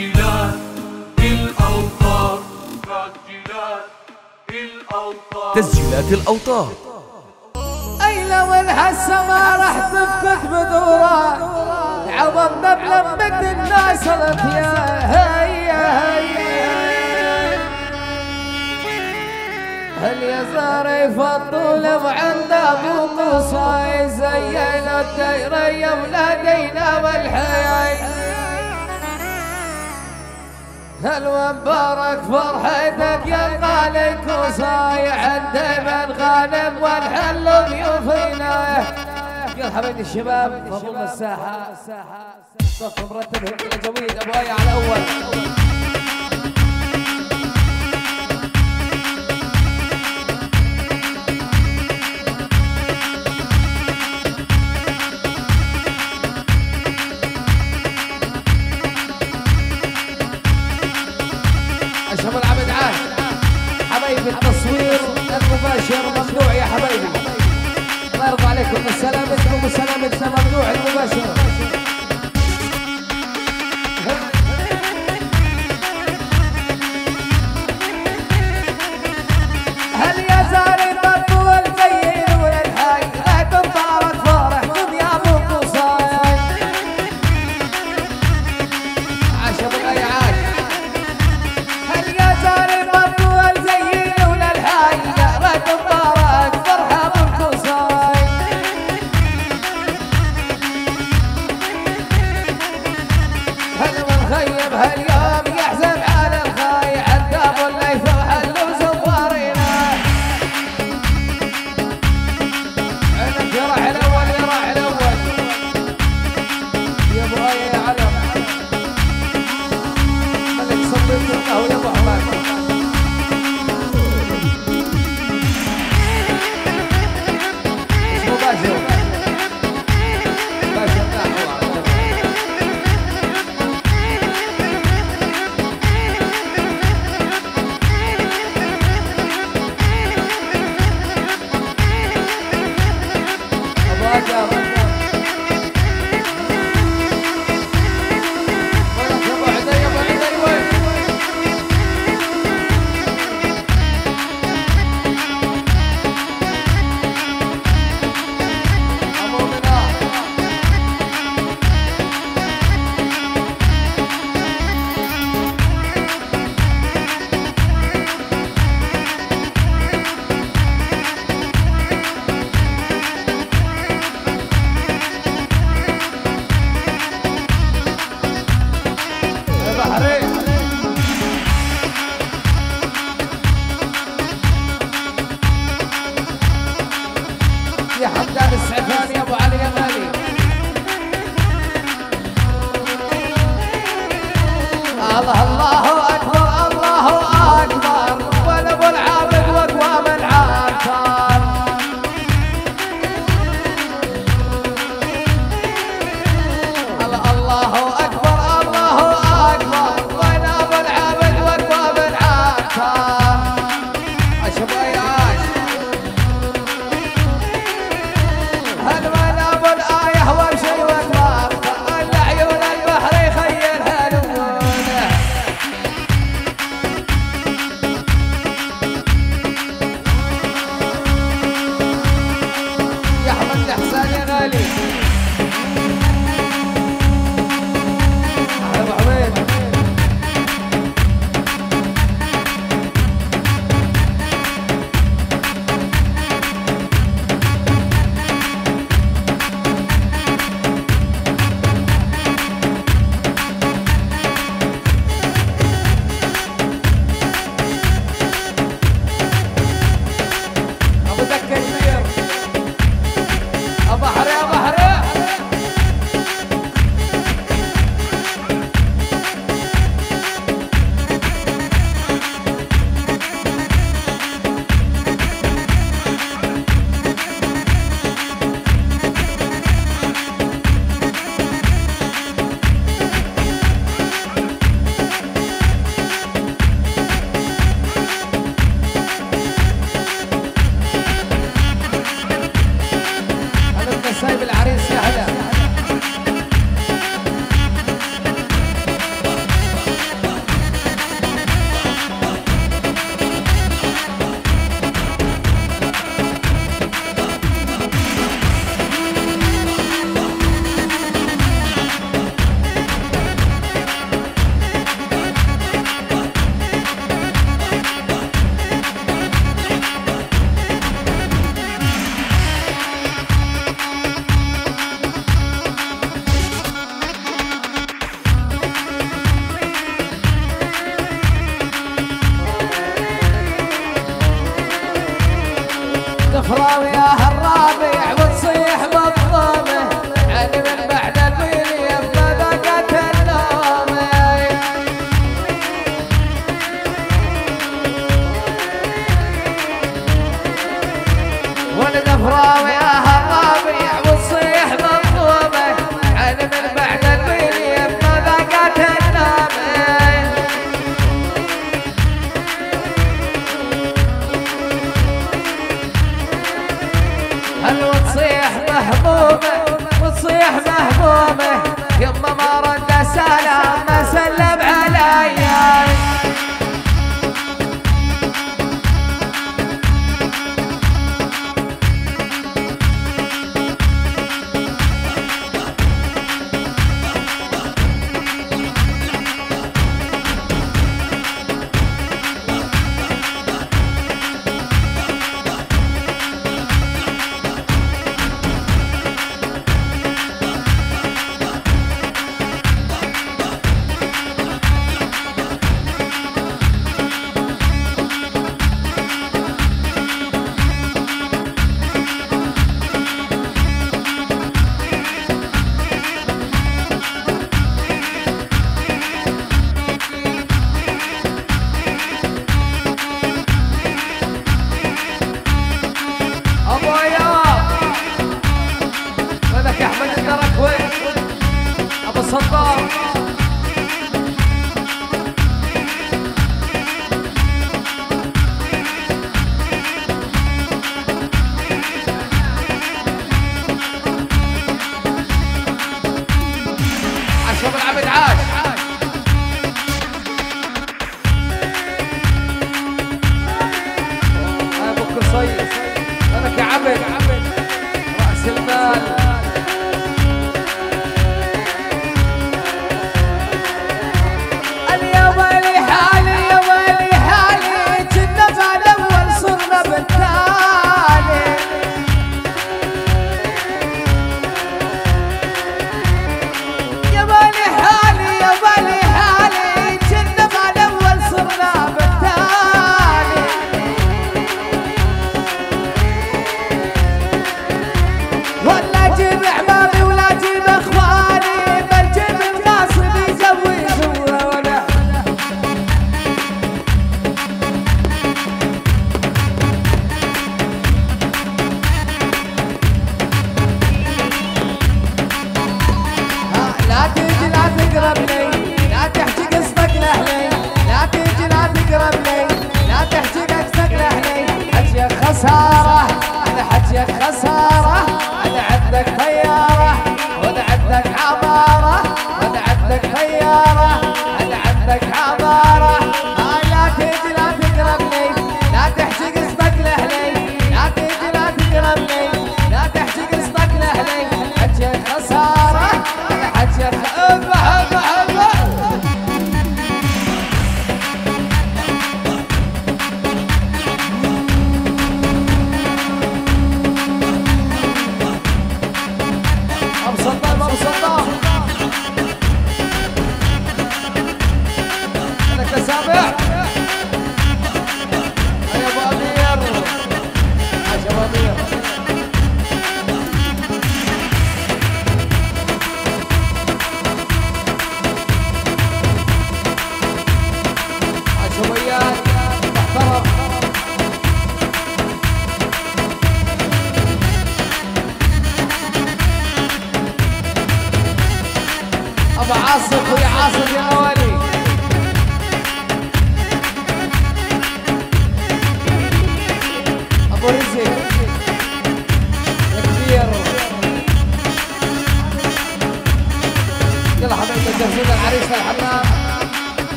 تسجيلات الأوطار. أي لو الحسة ما راح تفكت بدورة عظمنا بلمة الناس هيا هل يا زاري فالطول بعند أبو موسى زين الدير يا ولادينا والحياة هل ومبارك فرحتك يا الغالي كوساي عندنا الغانم والحل ضيوفنا يا حبايبي الشباب فضل الساحة صف مرتب هيك الجويد ابو اي على اول اشرف العبد عاد حبايبي التصوير المباشر ممنوع يا حبايبي الله يرضى عليكم بسلامتكم وسلامتنا ممنوع المباشر هل يا زاري بطول زين ولا الحي لا تنطارك فرحكم يا ابو قصاي عشب الايعاد هل يا زاري بطول زين ولا الحي لا تنطارك فرحة ابو قصاي هل منخيب هاليوم يحزن على الخاي عذاب الليث وحلو زوارينا عينك يا راح الاول يا راح الاول يا ابو ايه يا علم ملك صبيت القهوه يا ابو احمد مش مباشر مباشر قهوه يا حمدان السعفاني يا ابو علي يا غالي الله الله